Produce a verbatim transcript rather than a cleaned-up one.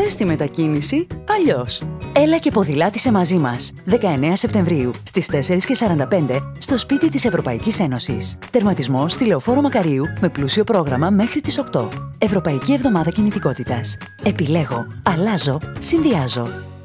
Δες τη μετακίνηση αλλιώς. Έλα και ποδηλάτησε μαζί μας. δεκαεννέα Σεπτεμβρίου στις τέσσερις και σαράντα πέντε στο σπίτι της Ευρωπαϊκής Ένωσης. Τερματισμός στη Λεωφόρο Μακαρίου με πλούσιο πρόγραμμα μέχρι τις οκτώ. Ευρωπαϊκή Εβδομάδα Κινητικότητας. Επιλέγω, αλλάζω, συνδυάζω.